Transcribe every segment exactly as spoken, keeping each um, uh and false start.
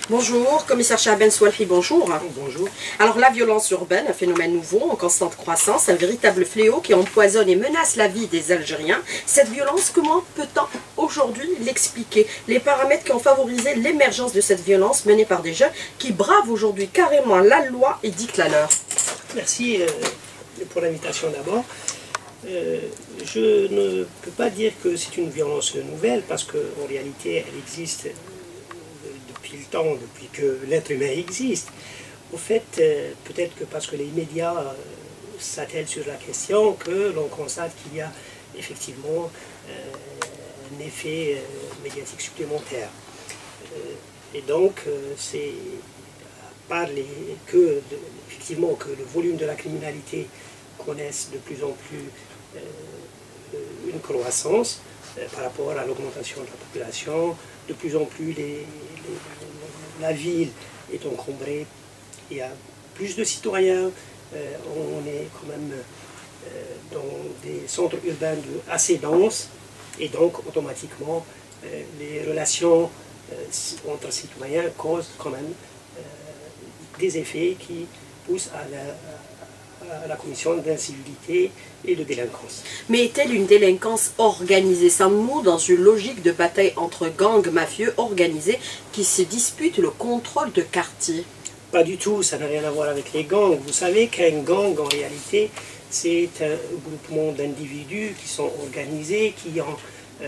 Bonjour, commissaire Chaben Soualhi, bonjour. Bonjour. Alors la violence urbaine, un phénomène nouveau, en constante croissance, un véritable fléau qui empoisonne et menace la vie des Algériens. Cette violence, comment peut-on aujourd'hui l'expliquer? Les paramètres qui ont favorisé l'émergence de cette violence menée par des jeunes qui bravent aujourd'hui carrément la loi et dictent la leur. Merci euh, pour l'invitation d'abord. Euh, je ne peux pas dire que c'est une violence nouvelle parce qu'en réalité elle existe depuis le temps, depuis que l'être humain existe. Au fait, euh, peut-être que parce que les médias euh, s'attellent sur la question, que l'on constate qu'il y a effectivement euh, un effet euh, médiatique supplémentaire. Euh, et donc, euh, c'est à part les, que, de, effectivement, que le volume de la criminalité connaisse de plus en plus euh, une croissance euh, par rapport à l'augmentation de la population, de plus en plus les, les, la ville est encombrée, il y a plus de citoyens, euh, on est quand même euh, dans des centres urbains de, assez denses, et donc automatiquement euh, les relations euh, entre citoyens causent quand même euh, des effets qui poussent à la, à la commission d'incivilité et de délinquance. Mais est-elle une délinquance organisée, sans mot, dans une logique de bataille entre gangs mafieux organisés qui se disputent le contrôle de quartier? Pas du tout, ça n'a rien à voir avec les gangs. Vous savez qu'un gang, en réalité, c'est un groupement d'individus qui sont organisés, qui ont euh,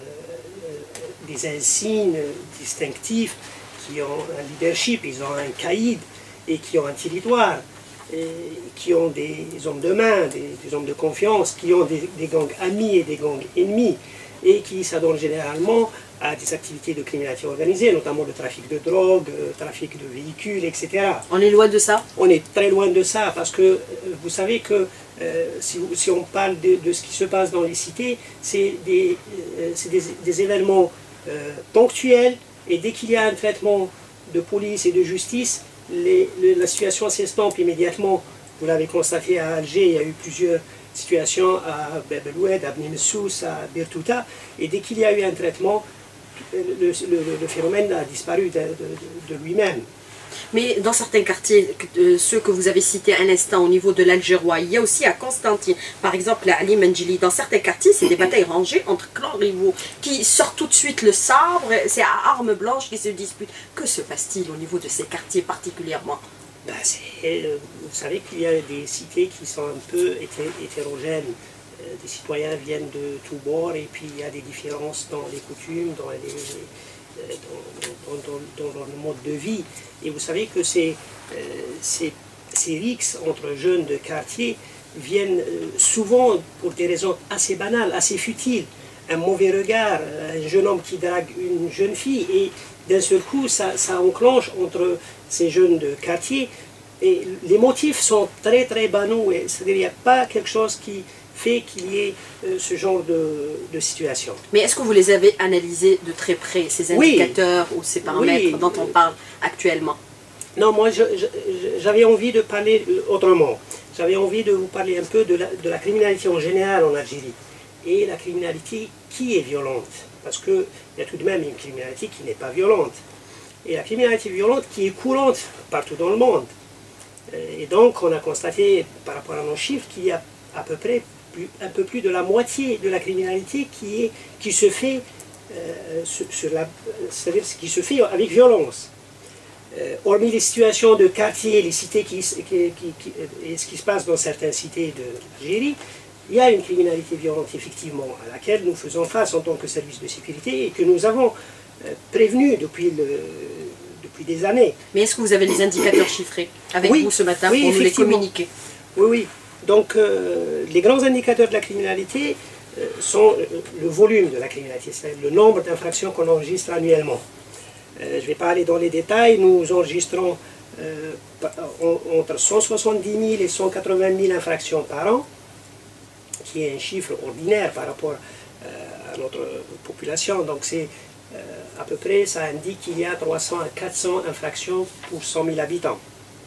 euh, des insignes distinctifs, qui ont un leadership, ils ont un caïd et qui ont un territoire. Et qui ont des hommes de main, des, des hommes de confiance, qui ont des, des gangs amis et des gangs ennemis, et qui s'adonnent généralement à des activités de criminalité organisée, notamment le trafic de drogue, le trafic de véhicules, et cetera. On est loin de ça? On est très loin de ça, parce que euh, vous savez que euh, si, si on parle de, de ce qui se passe dans les cités, c'est des, euh, des, des événements euh, ponctuels, et dès qu'il y a un traitement de police et de justice, Les, le, la situation s'estompe immédiatement. Vous l'avez constaté à Alger, il y a eu plusieurs situations à Bab el Oued, à Bni Messous, à Birtouta, et dès qu'il y a eu un traitement, le, le, le phénomène a disparu de, de, de lui-même. Mais dans certains quartiers, euh, ceux que vous avez cités un instant au niveau de l'Algérois, il y a aussi à Constantine, par exemple à Ali Menjili, dans certains quartiers, c'est des batailles rangées entre clans rivaux qui sortent tout de suite le sabre, c'est à armes blanches qui se disputent. Que se passe-t-il au niveau de ces quartiers particulièrement? Ben euh, vous savez qu'il y a des cités qui sont un peu hété hétérogènes. Euh, des citoyens viennent de tous bords et puis il y a des différences dans les coutumes, dans les... Dans, dans, dans, dans leur mode de vie. Et vous savez que ces, euh, ces, ces rixes entre jeunes de quartier viennent euh, souvent pour des raisons assez banales, assez futiles. Un mauvais regard, un jeune homme qui drague une jeune fille, et d'un seul coup, ça, ça enclenche entre ces jeunes de quartier. Et les motifs sont très très banaux, c'est-à-dire qu'il n'y a pas quelque chose qui fait qu'il y ait euh, ce genre de, de situation. Mais est-ce que vous les avez analysés de très près, ces indicateurs oui. ou ces paramètres oui. dont on parle actuellement? Non, moi j'avais envie de parler autrement. J'avais envie de vous parler un peu de la, de la criminalité en général en Algérie. Et la criminalité qui est violente. Parce qu'il y a tout de même une criminalité qui n'est pas violente. Et la criminalité violente qui est courante partout dans le monde. Et donc on a constaté par rapport à nos chiffres qu'il y a à peu près Plus, un peu plus de la moitié de la criminalité qui, est, qui se fait euh, sur, sur la, c'est-à-dire qui se fait avec violence. Euh, hormis les situations de quartier, les cités qui, qui, qui, qui, et ce qui se passe dans certaines cités d'Algérie, il y a une criminalité violente effectivement à laquelle nous faisons face en tant que service de sécurité et que nous avons euh, prévenu depuis, le, depuis des années. Mais est-ce que vous avez les indicateurs chiffrés avec oui, vous ce matin oui, pour nous les communiquer? Oui, oui. Donc, euh, les grands indicateurs de la criminalité euh, sont euh, le volume de la criminalité, c'est-à-dire le nombre d'infractions qu'on enregistre annuellement. Euh, je ne vais pas aller dans les détails, nous enregistrons euh, entre cent soixante-dix mille et cent quatre-vingt mille infractions par an, qui est un chiffre ordinaire par rapport euh, à notre population. Donc, c'est euh, à peu près, ça indique qu'il y a trois cents à quatre cents infractions pour cent mille habitants.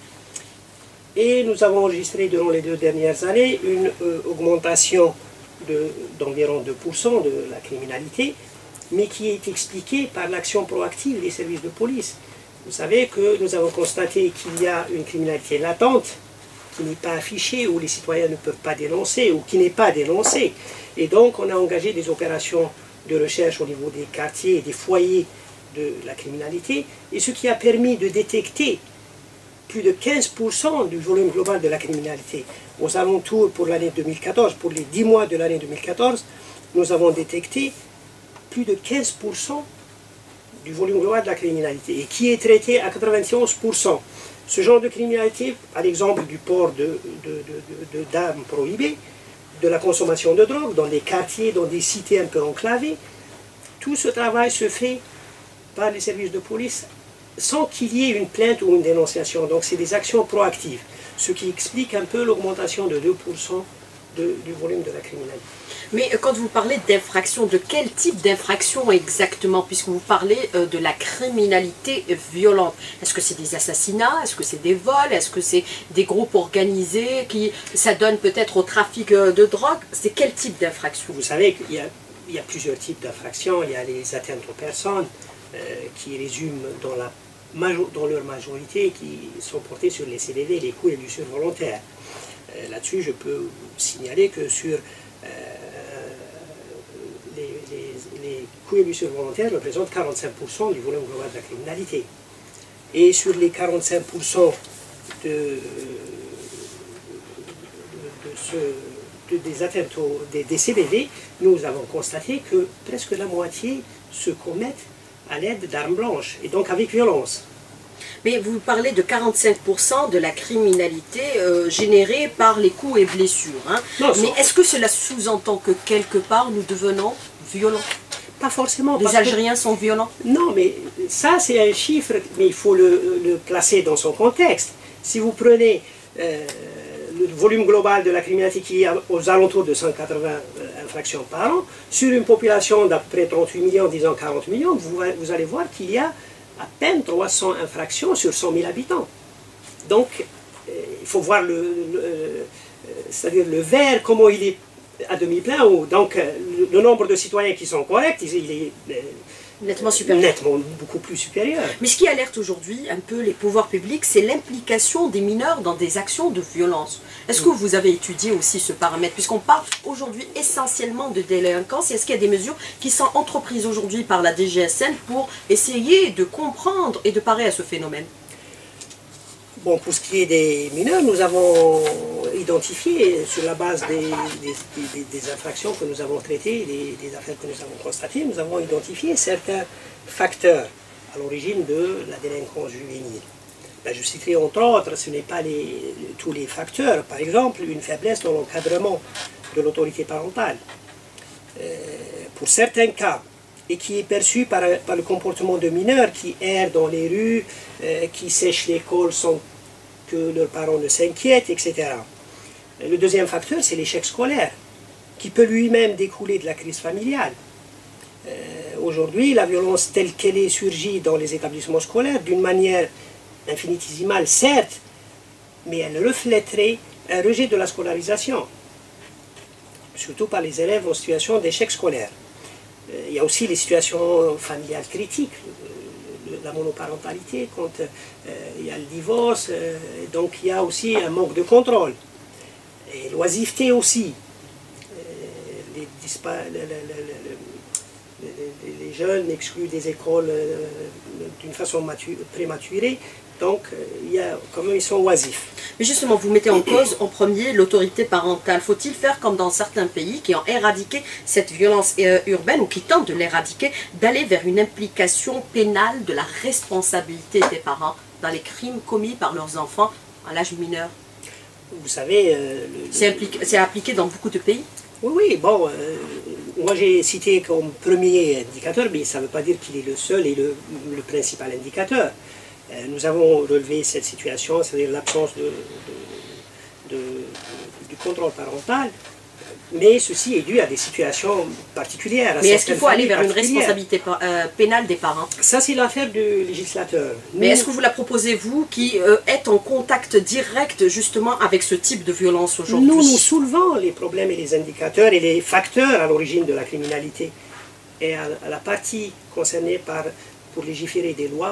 Et nous avons enregistré durant les deux dernières années une euh, augmentation d'environ deux pour cent de la criminalité, mais qui est expliquée par l'action proactive des services de police. Vous savez que nous avons constaté qu'il y a une criminalité latente qui n'est pas affichée, où les citoyens ne peuvent pas dénoncer, ou qui n'est pas dénoncée. Et donc on a engagé des opérations de recherche au niveau des quartiers et des foyers de la criminalité, et ce qui a permis de détecter plus de quinze pour cent du volume global de la criminalité. Aux alentours pour l'année deux mille quatorze, pour les dix mois de l'année deux mille quatorze, nous avons détecté plus de quinze pour cent du volume global de la criminalité, et qui est traité à quatre-vingt-onze pour cent. Ce genre de criminalité, à l'exemple du port de, de, de, de, d'armes prohibées, de la consommation de drogue dans des quartiers, dans des cités un peu enclavées, tout ce travail se fait par les services de police sans qu'il y ait une plainte ou une dénonciation. Donc c'est des actions proactives, ce qui explique un peu l'augmentation de deux pour cent de, du volume de la criminalité. Mais quand vous parlez d'infraction, de quel type d'infraction exactement, puisque vous parlez de la criminalité violente? Est-ce que c'est des assassinats? Est-ce que c'est des vols? Est-ce que c'est des groupes organisés qui s'adonnent peut-être au trafic de drogue? C'est quel type d'infraction? Vous savez qu'il y a, il y a plusieurs types d'infractions. Il y a les atteintes aux personnes, euh, qui résument dans, la major, dans leur majorité, qui sont portées sur les C V V, les coups et blessures volontaires. Euh, Là-dessus, je peux vous signaler que sur euh, les, les, les coups et blessures volontaires représentent quarante-cinq pour cent du volume global de la criminalité. Et sur les quarante-cinq pour cent de, de, de ce, de, des atteintes aux, des, des C V V, nous avons constaté que presque la moitié se commettent à l'aide d'armes blanches, et donc avec violence. Mais vous parlez de quarante-cinq pour cent de la criminalité euh, générée par les coups et blessures. Hein. Non, mais est-ce que cela sous-entend que quelque part nous devenons violents? Pas forcément. Les Algériens que... sont violents? Non, mais ça c'est un chiffre, mais il faut le, le placer dans son contexte. Si vous prenez euh, le volume global de la criminalité qui est aux alentours de cent quatre-vingts euh, infractions par an, sur une population d'à peu près trente-huit millions, disons quarante millions, vous, vous allez voir qu'il y a à peine trois cents infractions sur cent mille habitants. Donc, euh, il faut voir le, le, euh, c'est-à-dire le verre, comment il est à demi-plein. Donc, euh, le, le nombre de citoyens qui sont corrects, il, il est euh, nettement supérieur. Nettement beaucoup plus supérieur. Mais ce qui alerte aujourd'hui un peu les pouvoirs publics, c'est l'implication des mineurs dans des actions de violence. Est-ce que vous avez étudié aussi ce paramètre? Puisqu'on parle aujourd'hui essentiellement de délinquance, est-ce qu'il y a des mesures qui sont entreprises aujourd'hui par la D G S N pour essayer de comprendre et de parer à ce phénomène? Bon, pour ce qui est des mineurs, nous avons identifié, sur la base des, des, des, des infractions que nous avons traitées, des, des affaires que nous avons constatées, nous avons identifié certains facteurs à l'origine de la délinquance juvénile. Ben, je citerai entre autres, ce n'est pas les, tous les facteurs. Par exemple, une faiblesse dans l'encadrement de l'autorité parentale. Euh, pour certains cas, et qui est perçu par, par le comportement de mineurs qui errent dans les rues, euh, qui sèchent l'école sans que leurs parents ne s'inquiètent, et cetera. Le deuxième facteur, c'est l'échec scolaire, qui peut lui-même découler de la crise familiale. Euh, Aujourd'hui, la violence telle qu'elle est surgie dans les établissements scolaires, d'une manière infinitésimale, certes, mais elle reflèterait un rejet de la scolarisation, surtout par les élèves en situation d'échec scolaire. Il y a aussi les situations familiales critiques, la monoparentalité, quand euh, il y a le divorce, euh, donc il y a aussi un manque de contrôle. Et l'oisiveté aussi. Euh, les, les, les, les jeunes exclus des écoles euh, d'une façon prématurée, donc euh, il y a, quand même, ils sont oisifs. Mais justement, vous mettez en cause en premier l'autorité parentale. Faut-il faire comme dans certains pays qui ont éradiqué cette violence euh, urbaine ou qui tentent de l'éradiquer, d'aller vers une implication pénale de la responsabilité des parents dans les crimes commis par leurs enfants à l'âge mineur? Vous savez... Euh, c'est appliqué dans beaucoup de pays? Oui, oui, bon, euh, moi j'ai cité comme premier indicateur, mais ça ne veut pas dire qu'il est le seul et le, le principal indicateur. Euh, nous avons relevé cette situation, c'est-à-dire l'absence de, de, de, du contrôle parental, mais ceci est dû à des situations particulières. Mais est-ce qu'il faut aller vers une responsabilité euh, pénale des parents? Ça, c'est l'affaire du législateur. Mais est-ce que vous la proposez, vous, qui euh, êtes en contact direct justement avec ce type de violence aujourd'hui? Nous, nous soulevons les problèmes et les indicateurs et les facteurs à l'origine de la criminalité. Et à, à la partie concernée par, pour légiférer des lois,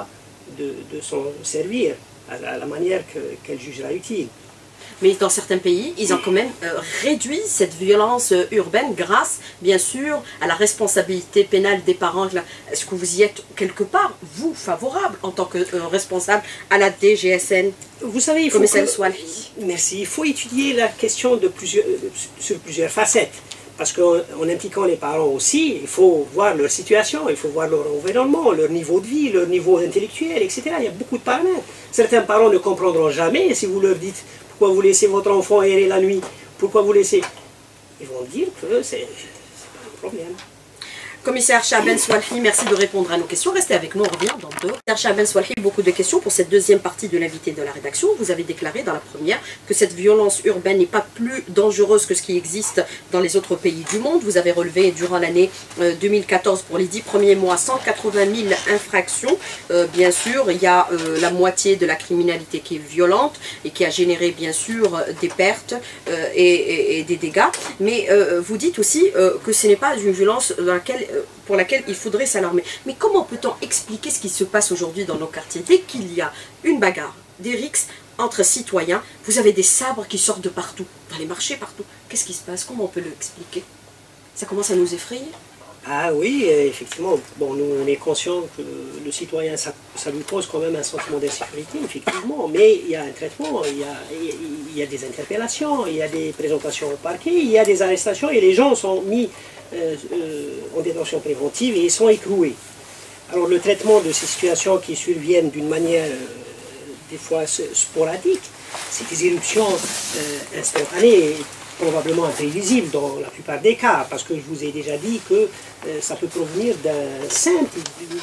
de, de s'en servir à la, à la manière qu'elle jugera utile. Mais dans certains pays, ils ont quand même euh, réduit cette violence euh, urbaine grâce, bien sûr, à la responsabilité pénale des parents. Est-ce que vous y êtes quelque part, vous, favorable, en tant que euh, responsable à la D G S N? Vous savez, il faut que, merci, il faut étudier la question de plusieurs, sur plusieurs facettes. Parce qu'en en impliquant les parents aussi, il faut voir leur situation, il faut voir leur environnement, leur niveau de vie, leur niveau intellectuel, et cetera. Il y a beaucoup de paramètres. Certains parents ne comprendront jamais si vous leur dites pourquoi vous laissez votre enfant errer la nuit, pourquoi vous laissez... Ils vont dire que c'est pas un problème. Commissaire Chahben Swalhi, merci de répondre à nos questions. Restez avec nous, on revient dans deux. Commissaire Chahben Swalhi, beaucoup de questions pour cette deuxième partie de l'invité de la rédaction. Vous avez déclaré dans la première que cette violence urbaine n'est pas plus dangereuse que ce qui existe dans les autres pays du monde. Vous avez relevé durant l'année euh, deux mille quatorze, pour les dix premiers mois, cent quatre-vingt mille infractions. Euh, bien sûr, il y a euh, la moitié de la criminalité qui est violente et qui a généré bien sûr des pertes euh, et, et, et des dégâts. Mais euh, vous dites aussi euh, que ce n'est pas une violence dans laquelle pour laquelle il faudrait s'alarmer. Mais comment peut-on expliquer ce qui se passe aujourd'hui dans nos quartiers? Dès qu'il y a une bagarre, des rixes entre citoyens, vous avez des sabres qui sortent de partout, dans les marchés, partout. Qu'est-ce qui se passe? Comment on peut l'expliquer? Ça commence à nous effrayer? Ah oui, effectivement. Bon, nous, on est conscient que le citoyen, ça, ça lui pose quand même un sentiment d'insécurité, effectivement. Mais il y a un traitement, il y a, il y a des interpellations, il y a des présentations au parquet, il y a des arrestations et les gens sont mis Euh, euh, en détention préventive et ils sont écroués. Alors le traitement de ces situations qui surviennent d'une manière euh, des fois sporadique, c'est des éruptions euh, instantanées et probablement imprévisibles dans la plupart des cas, parce que je vous ai déjà dit que euh, ça peut provenir d'un simple,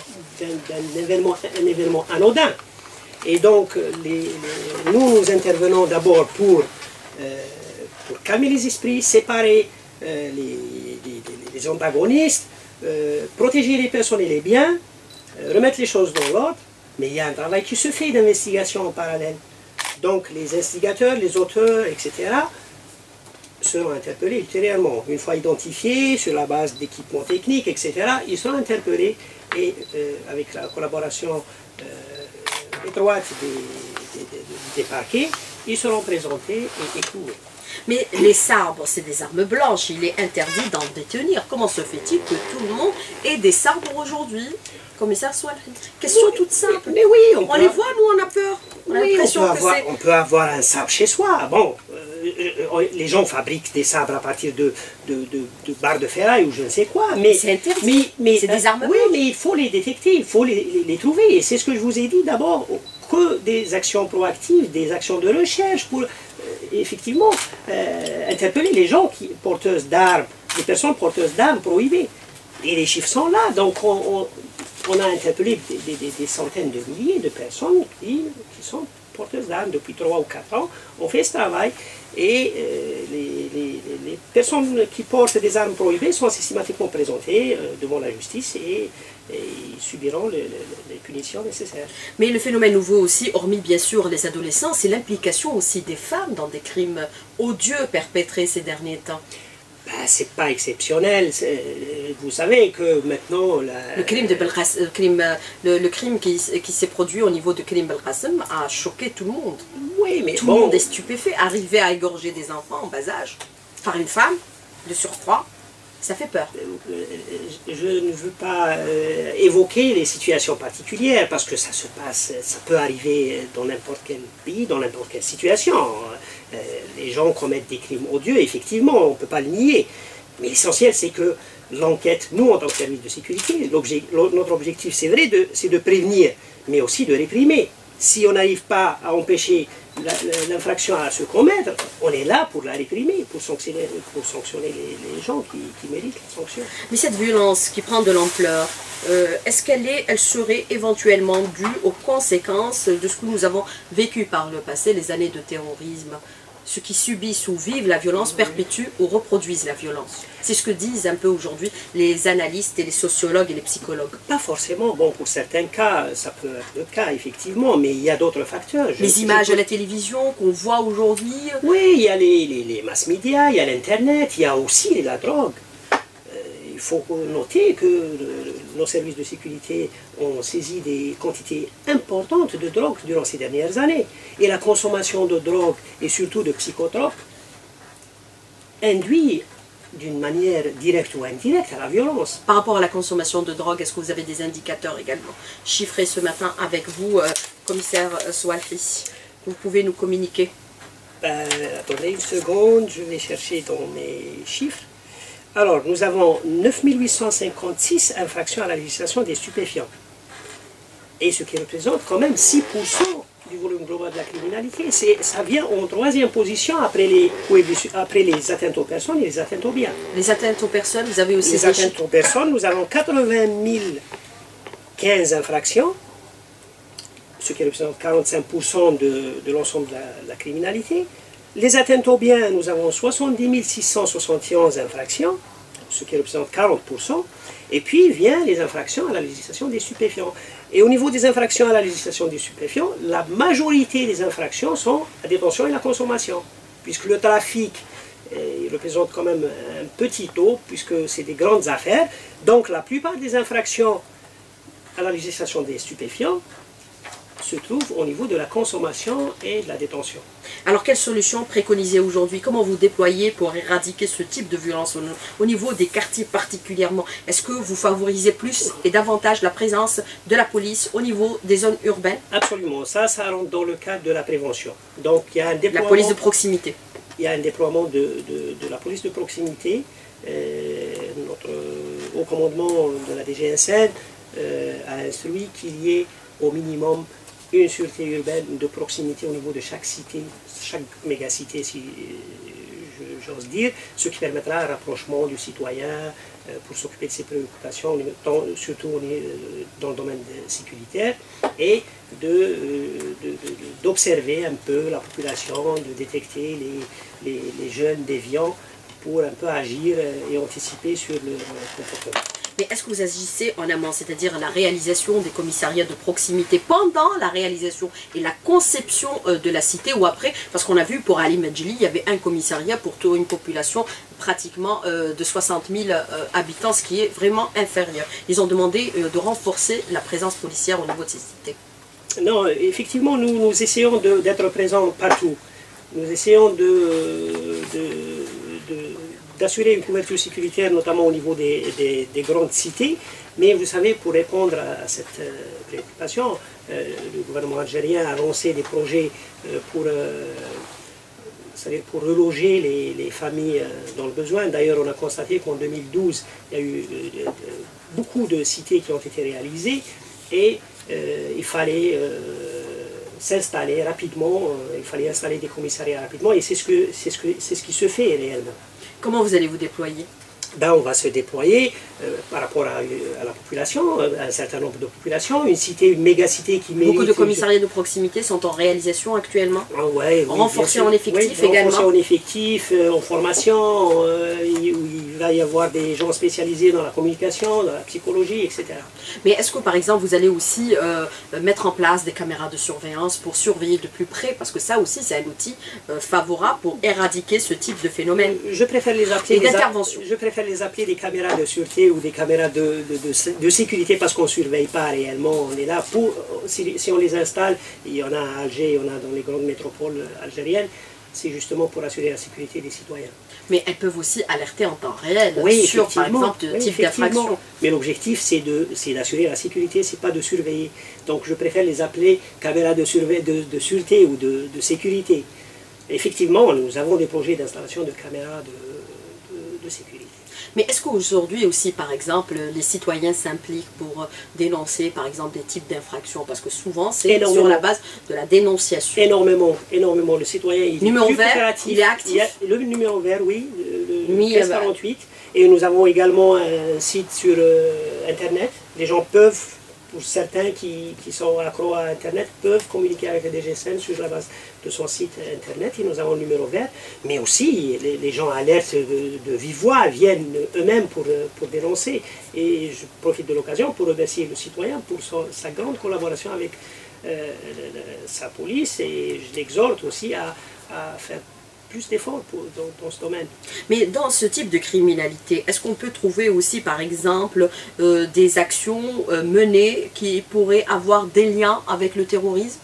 d'un événement, un événement anodin. Et donc les, les, nous, nous intervenons d'abord pour, euh, pour calmer les esprits, séparer euh, les les antagonistes, euh, protéger les personnes et les biens, euh, remettre les choses dans l'ordre, mais il y a un travail qui se fait d'investigation en parallèle. Donc les instigateurs, les auteurs, et cetera seront interpellés ultérieurement. Une fois identifiés sur la base d'équipements techniques, et cetera, ils seront interpellés et euh, avec la collaboration euh, étroite des, des, des, des parquets, ils seront présentés et écoués. Mais les sabres, c'est des armes blanches, il est interdit d'en détenir. Comment se fait-il que tout le monde ait des sabres aujourd'hui? Commissaire Swalhi, question oui, toute simple. Mais oui, on, on les voit, nous on a peur. On, oui, a on, peut, que avoir, on peut avoir un sabre chez soi. Bon, euh, les gens fabriquent des sabres à partir de, de, de, de barres de ferraille ou je ne sais quoi. Mais c'est interdit. Mais, c'est des armes oui, blanches. Mais il faut les détecter, il faut les, les, les trouver. Et c'est ce que je vous ai dit d'abord, que des actions proactives, des actions de recherche pour euh, effectivement euh, interpeller les gens qui porteuses d'armes, les personnes porteuses d'armes prohibées. Et les chiffres sont là, donc on, on, on a interpellé des, des, des centaines de milliers de personnes qui, qui sont porteuses d'armes depuis trois ou quatre ans. On fait ce travail et euh, les, les, les personnes qui portent des armes prohibées sont systématiquement présentées euh, devant la justice et, et ils subiront le, le, les punitions nécessaires. Mais le phénomène nouveau aussi, hormis bien sûr les adolescents, c'est l'implication aussi des femmes dans des crimes odieux perpétrés ces derniers temps. Ben, c'est pas exceptionnel. Vous savez que maintenant... La... Le crime, de Belkacem, le crime, le, le crime qui, qui s'est produit au niveau de Karim Belkacem a choqué tout le monde. Oui, mais tout bon... le monde est stupéfait. Arriver à égorger des enfants en bas âge par une femme, de surcroît, ça fait peur. Je ne veux pas euh, évoquer les situations particulières parce que ça se passe, ça peut arriver dans n'importe quel pays, dans n'importe quelle situation. Euh, les gens commettent des crimes odieux, effectivement, on ne peut pas le nier. Mais l'essentiel, c'est que l'enquête, nous, en tant que service de sécurité, notre objectif, c'est vrai, c'est de prévenir, mais aussi de réprimer. Si on n'arrive pas à empêcher l'infraction à se commettre, on est là pour la réprimer, pour sanctionner, pour sanctionner les, les gens qui, qui méritent la sanction. Mais cette violence qui prend de l'ampleur, euh, est-ce qu'elle est, elle serait éventuellement due aux conséquences de ce que nous avons vécu par le passé, les années de terrorisme? Ceux qui subissent ou vivent la violence perpétuent ou reproduisent la violence. C'est ce que disent un peu aujourd'hui les analystes et les sociologues et les psychologues. Pas forcément. Bon, pour certains cas, ça peut être le cas, effectivement, mais il y a d'autres facteurs. Je, les images je... à la télévision qu'on voit aujourd'hui. Oui, il y a les, les, les mass médias, il y a l'Internet, il y a aussi la drogue. Euh, il faut noter que le, nos services de sécurité ont saisi des quantités importantes de drogue durant ces dernières années. Et la consommation de drogue, et surtout de psychotropes, induit d'une manière directe ou indirecte à la violence. Par rapport à la consommation de drogue, est-ce que vous avez des indicateurs également chiffrés ce matin avec vous, euh, commissaire Soualfi? Vous pouvez nous communiquer? Ben, attendez une seconde, je vais chercher dans mes chiffres. Alors, nous avons neuf mille huit cent cinquante-six infractions à la législation des stupéfiants. Et ce qui représente quand même six pour cent du volume global de la criminalité. Ça vient en troisième position après les, après les atteintes aux personnes et les atteintes aux biens. Les atteintes aux personnes, vous avez aussi... Les atteintes aux personnes, nous avons quatre-vingt mille quinze infractions, ce qui représente quarante-cinq pour cent de, de l'ensemble de, de la criminalité. Les atteintes aux biens, nous avons soixante-dix mille six cent soixante et onze infractions, ce qui représente quarante pour cent. Et puis vient les infractions à la législation des stupéfiants. Et au niveau des infractions à la législation des stupéfiants, la majorité des infractions sont la détention et la consommation. Puisque le trafic, eh, il représente quand même un petit taux, puisque c'est des grandes affaires. Donc la plupart des infractions à la législation des stupéfiants se trouve au niveau de la consommation et de la détention. Alors, quelles solutions préconisez aujourd'hui? Comment vous déployez pour éradiquer ce type de violence au, au niveau des quartiers particulièrement? Est-ce que vous favorisez plus et davantage la présence de la police au niveau des zones urbaines? Absolument. Ça, ça rentre dans le cadre de la prévention. Donc, il y a un déploiement... La police de proximité. Il y a un déploiement de, de, de la police de proximité. Euh, notre haut commandement de la D G S N euh, a instruit qu'il y ait au minimum une sûreté urbaine de proximité au niveau de chaque cité, chaque mégacité, si j'ose dire, ce qui permettra un rapprochement du citoyen pour s'occuper de ses préoccupations, surtout dans le domaine sécuritaire, et d'observer de, de, un peu la population, de détecter les, les, les jeunes déviants pour un peu agir et anticiper sur leur comportement. Mais est-ce que vous agissez en amont, c'est-à-dire la réalisation des commissariats de proximité pendant la réalisation et la conception de la cité ou après? Parce qu'on a vu pour Ali Medjili, il y avait un commissariat pour toute une population pratiquement de soixante mille habitants, ce qui est vraiment inférieur. Ils ont demandé de renforcer la présence policière au niveau de ces cités. Non, effectivement, nous, nous essayons d'être présents partout. Nous essayons de... de, de d'assurer une couverture sécuritaire, notamment au niveau des, des, des grandes cités. Mais vous savez, pour répondre à cette euh, préoccupation, euh, le gouvernement algérien a lancé des projets euh, pour, euh, c'est-à-dire pour reloger les, les familles euh, dans le besoin. D'ailleurs, on a constaté qu'en deux mille douze, il y a eu euh, beaucoup de cités qui ont été réalisées et euh, il fallait euh, s'installer rapidement, euh, il fallait installer des commissariats rapidement et c'est ce, que, c'est ce, que, c'est ce qui se fait réellement. Comment vous allez vous déployer? Ben, on va se déployer euh, par rapport à, à la population, à un certain nombre de populations, une cité, une méga-cité qui mérite... Beaucoup de commissariats de proximité sont en réalisation actuellement. Ah ouais, oui, renforcés en effectif oui, également. Renforcés en effectif, euh, en formation, euh, où il va y avoir des gens spécialisés dans la communication, dans la psychologie, et cetera. Mais est-ce que par exemple vous allez aussi euh, mettre en place des caméras de surveillance pour surveiller de plus près? Parce que ça aussi c'est un outil euh, favorable pour éradiquer ce type de phénomène. Je préfère les appeler... Et d'intervention. Je préfère les appeler des caméras de sûreté ou des caméras de, de, de, de sécurité parce qu'on ne surveille pas réellement. On est là pour, si, si on les installe, il y en a à Alger, il y en a dans les grandes métropoles algériennes, c'est justement pour assurer la sécurité des citoyens. Mais elles peuvent aussi alerter en temps réel oui, sur, par exemple, de oui, type d'infraction. Mais l'objectif, c'est d'assurer la sécurité, c'est pas de surveiller. Donc je préfère les appeler caméras de, de, de sûreté ou de, de sécurité. Effectivement, nous avons des projets d'installation de caméras de, de, de sécurité. Mais est-ce qu'aujourd'hui aussi, par exemple, les citoyens s'impliquent pour dénoncer, par exemple, des types d'infractions? Parce que souvent, c'est sur la base de la dénonciation. Énormément, énormément. Le citoyen, il numéro est plus vert, coopératif. il est actif. Il y a le numéro vert, oui, le oui, quinze quarante-huit. Et nous avons également un site sur euh, Internet. Les gens peuvent, pour certains qui, qui sont accros à Internet, peuvent communiquer avec le D G S N sur la base de son site Internet. Et nous avons le numéro vert. Mais aussi, les, les gens alertes de, de vive voix viennent eux-mêmes pour, pour dénoncer. Et je profite de l'occasion pour remercier le citoyen pour son, sa grande collaboration avec euh, sa police. Et je l'exhorte aussi à, à faire plus d'efforts pour- dans, dans ce domaine. Mais dans ce type de criminalité, est-ce qu'on peut trouver aussi, par exemple, euh, des actions euh, menées qui pourraient avoir des liens avec le terrorisme?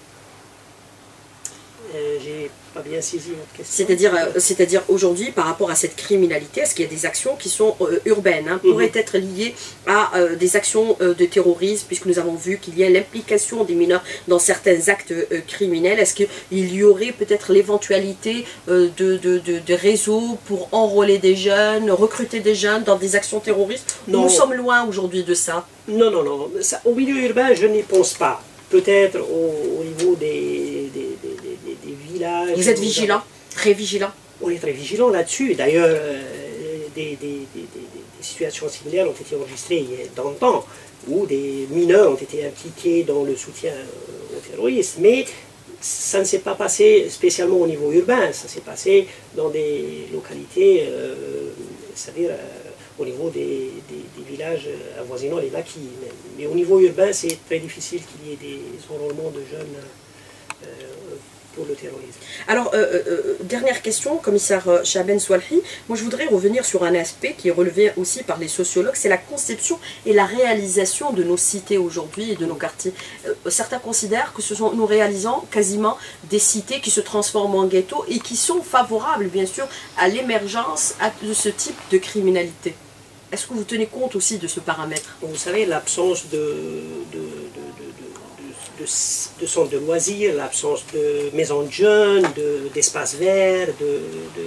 Euh, J'ai pas bien saisi votre question. C'est-à-dire, euh, c'est-à-dire aujourd'hui, par rapport à cette criminalité, est-ce qu'il y a des actions qui sont euh, urbaines, hein, pourraient Mhm. être liées à euh, des actions euh, de terrorisme, puisque nous avons vu qu'il y a l'implication des mineurs dans certains actes euh, criminels? Est-ce qu'il y aurait peut-être l'éventualité euh, de, de, de, de réseaux pour enrôler des jeunes, recruter des jeunes dans des actions terroristes? Non. Nous sommes loin aujourd'hui de ça. Non, non, non. Ça, au milieu urbain, je n'y pense pas. Peut-être au, au niveau des, des, des, des- des villages. Vous êtes nous vigilant, très vigilant. avons- On est très vigilant là-dessus. D'ailleurs, euh, des, des- des- des- des situations similaires ont été enregistrées il y a dans le temps, où des mineurs ont été impliqués dans le soutien euh, aux terroristes. Mais ça ne s'est pas passé spécialement au niveau urbain, ça s'est passé dans des localités, euh, c'est-à-dire euh, au niveau des, des- des villages avoisinant les maquis. Mais, mais au niveau urbain, c'est très difficile qu'il y ait des enrôlements de jeunes euh, pour le terrorisme. Alors, euh, euh, dernière question, commissaire euh, Chaben Soualhi. Moi, je voudrais revenir sur un aspect qui est relevé aussi par les sociologues, c'est la conception et la réalisation de nos cités aujourd'hui et de nos quartiers. Euh, certains considèrent que ce sont nous réalisant quasiment des cités qui se transforment en ghettos et qui sont favorables, bien sûr, à l'émergence de ce type de criminalité. Est-ce que vous tenez compte aussi de ce paramètre? Vous savez, l'absence de, de, de, de, de, de, de- de centres de loisirs, l'absence de maisons de jeunes, de- d'espaces verts, de,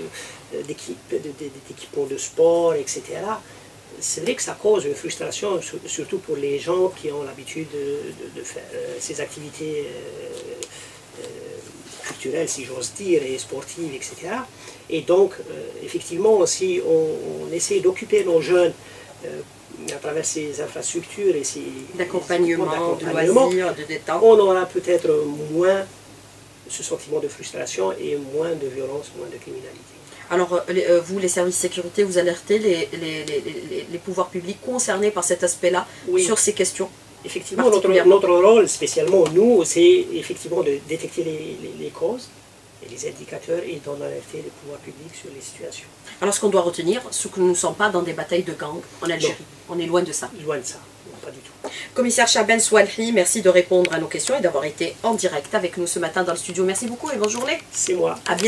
de, d'équipe- de- de- d'équipements de sport, et cetera. C'est vrai que ça cause une frustration, sur- surtout pour les gens qui ont l'habitude de, de- de faire euh, ces activités euh, euh, culturelles, si j'ose dire, et sportives, et cetera. Et donc, euh, effectivement, si on, on essaie d'occuper nos jeunes euh, à travers ces infrastructures et ces D'accompagnement, de d'accompagnement, loisirs, de détente. on aura peut-être moins ce sentiment de frustration et moins de violence, moins de criminalité. Alors, euh, les- euh, vous, les services de sécurité, vous alertez les, les, les, les- les pouvoirs publics concernés par cet aspect-là Oui. sur ces questions? Effectivement, notre, Particulièrement. notre rôle, spécialement nous, c'est effectivement de détecter les, les- les causes et les indicateurs et d'en alerter les pouvoirs publics sur les situations. Alors, ce qu'on doit retenir, c'est que nous ne sommes pas dans des batailles de gangs en Algérie. On est loin de ça. Loin de ça, non, pas du tout. Commissaire Chaben Soualhi, merci de répondre à nos questions et d'avoir été en direct avec nous ce matin dans le studio. Merci beaucoup et bonne journée. C'est moi. À bientôt.